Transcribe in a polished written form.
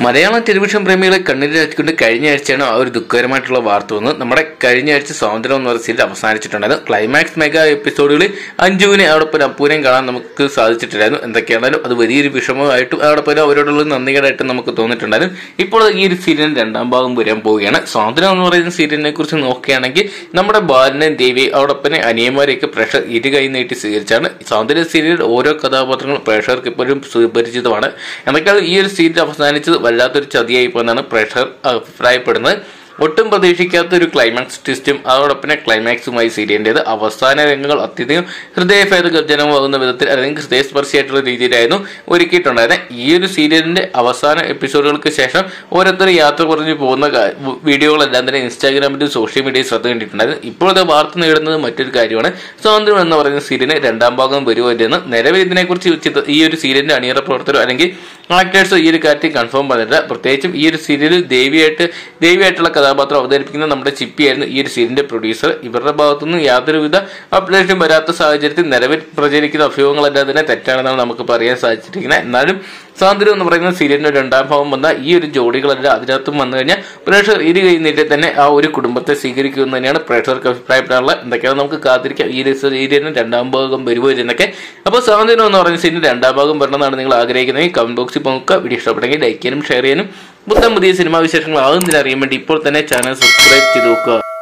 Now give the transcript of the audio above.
Malayalam television പ്രേമികളെ കണ്ണീരിലാക്കിക്കൊണ്ട് കഴിഞ്ഞ ആഴ്ചയാണ് ആ ഒരു ദുഃഖകരമായിട്ടുള്ള വാർത്ത വന്നത്. നമ്മുടെ കഴിഞ്ഞ ആഴ്ച സ്വാതന്ത്ര്യം എന്ന് പറയുന്ന സീരിയൽ അവസാനിച്ചിട്ടുണ്ടായിരുന്നു. ക്ലൈമാക്സ് മെഗാ എപ്പിസോഡുകളിൽ അഞ്ജുവിനെ അവിടെ അപ്പൂനെയും കാണാൻ നമുക്ക് സാധിച്ചിട്ടില്ലായിരുന്നു. എന്തൊക്കെയാണെങ്കിലും അത് വലിയൊരു വിഷമമായിട്ടും അവിടെ അവരോടുള്ള നന്ദികേടായിട്ടും നമുക്ക് തോന്നിയിട്ടുണ്ടായിരുന്നു. ഇപ്പോൾ ഈ ഒരു സീരിയലിന് രണ്ടാം ഭാഗം വരാൻ പോവുകയാണ്. സ്വാതന്ത്ര്യം എന്ന് പറയുന്ന സീരിയലിനെ കുറിച്ച് നോക്കുകയാണെങ്കിൽ നമ്മുടെ ബാലനെയും ദേവിയെയും അവിടെ അനിയന്മാരെയൊക്കെ പ്രേക്ഷകർ ഇരുകൈ നീട്ടി സ്വീകരിച്ചാണ്. സ്വാതന്ത്ര്യ സീരിയൽ ഓരോ കഥാപാത്രങ്ങളും പ്രേക്ഷകർക്ക് ഇപ്പോഴും സുപരിചിതമാണ്. എന്തൊക്കെയാണ് ഈ ഒരു സീരിയൽ അവസാനിച്ചത് വല്ലാത്തൊരു ചതിയായി പോയെന്നാണ് പ്രേക്ഷകർ അഭിപ്രായപ്പെടുന്നത്. ഒട്ടും പ്രതീക്ഷിക്കാത്ത ഒരു ക്ലൈമാക്സ് ട്വിസ്റ്റും അതോടൊപ്പം ക്ലൈമാക്സുമായി സീരിയലിൻ്റെത് അവസാന രംഗങ്ങൾ അത്യധികം ഹൃദയഭേദജനമാകുന്ന വിധത്തിൽ അല്ലെങ്കിൽ ഹൃദയസ്പർശിയായിട്ടുള്ള രീതിയിലായിരുന്നു ഒരുക്കിയിട്ടുണ്ടായിരുന്നത്. ഈ ഒരു സീരിയലിന്റെ അവസാന എപ്പിസോഡുകൾക്ക് ശേഷം ഓരോരുത്തർ യാത്ര പറഞ്ഞു പോകുന്ന വീഡിയോകളെല്ലാം തന്നെ ഇൻസ്റ്റാഗ്രാമിലും സോഷ്യൽ മീഡിയയിൽ ശ്രദ്ധ കണ്ടിട്ടുണ്ടായിരുന്നു. ഇപ്പോഴത്തെ വാർത്ത നേടുന്നത് മറ്റൊരു കാര്യമാണ്. സ്വാതന്ത്ര്യം എന്ന് പറയുന്ന സീരിയലിന് രണ്ടാം ഭാഗം വരുമല്ലെന്ന് നിലവിൽ ഇതിനെക്കുറിച്ച് ഈ ഒരു സീരിയലിന്റെ അണിയറ പ്രവർത്തകർ അല്ലെങ്കിൽ ആക്ടേഴ്സ് ഈ ഒരു കാര്യത്തിൽ കൺഫേം പറഞ്ഞില്ല. പ്രത്യേകിച്ചും ഈ ഒരു സീരിയലിൽ ദേവിയായിട്ടുള്ള കഥാപാത്രം അവതരിപ്പിക്കുന്ന നമ്മുടെ ചിപ്പിയായിരുന്നു ഈ ഒരു സീരിയലിന്റെ പ്രൊഡ്യൂസർ. ഇവരുടെ ഭാഗത്തുനിന്ന് യാതൊരുവിധ അപ്ഡേഷനും വരാത്ത സാഹചര്യത്തിൽ നിലവിൽ പ്രചരിക്കുന്ന അഭ്യൂഹങ്ങളെല്ലാം തന്നെ തെറ്റാണെന്നാണ് നമുക്ക് പറയാൻ സാധിച്ചിരിക്കുന്നത്. എന്നാലും സ്വാതന്ത്ര്യം എന്ന് പറയുന്ന സീരിയലിന്റെ രണ്ടാം ഭാഗം വന്ന ഈ ഒരു ജോഡികളെല്ലാം അതിനകത്തും വന്നു കഴിഞ്ഞാൽ പ്രേക്ഷകർ ഇരു കഴിഞ്ഞിട്ട് തന്നെ ആ ഒരു കുടുംബത്തെ സ്വീകരിക്കുമെന്ന് തന്നെയാണ് പ്രേക്ഷകർക്ക് അഭിപ്രായപ്പെടാനുള്ളത്. എന്തൊക്കെയാണ് നമുക്ക് കാത്തിരിക്കാം ഈ ഒരു സീരിയലിന് രണ്ടാം ഭാഗം വരുമോ എന്നൊക്കെ. അപ്പോൾ സ്വാതന്ത്ര്യം എന്ന് പറയുന്ന സീരിയലിന് രണ്ടാം ഭാഗം വരണമെന്നാണ് നിങ്ങൾ ആഗ്രഹിക്കുന്നതെങ്കിൽ കമന്റ് ബോക്സിൽ നോക്കുക. വീഡിയോ ഇഷ്ടപ്പെട്ടെങ്കിൽ ലൈക്ക് ചെയ്യാനും ഷെയർ ചെയ്യാനും പുതിയ സിനിമാ വിശേഷങ്ങൾ ആകുന്നതിന് അറിയാൻ വേണ്ടി ഇപ്പോൾ തന്നെ ചാനൽ സബ്സ്ക്രൈബ് ചെയ്ത് നോക്കുക.